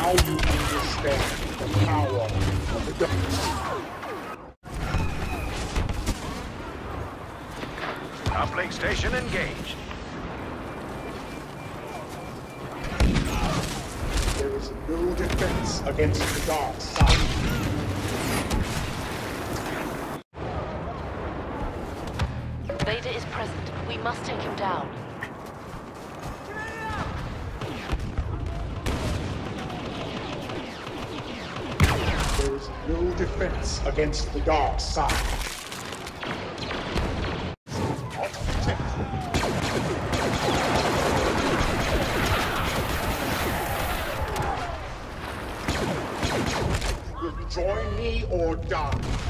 Now you understand the power of the dark. Uplink station engaged. There is no defense against the dark side. Vader is present. We must take him down. There is no defense against the dark side. You will join me or die.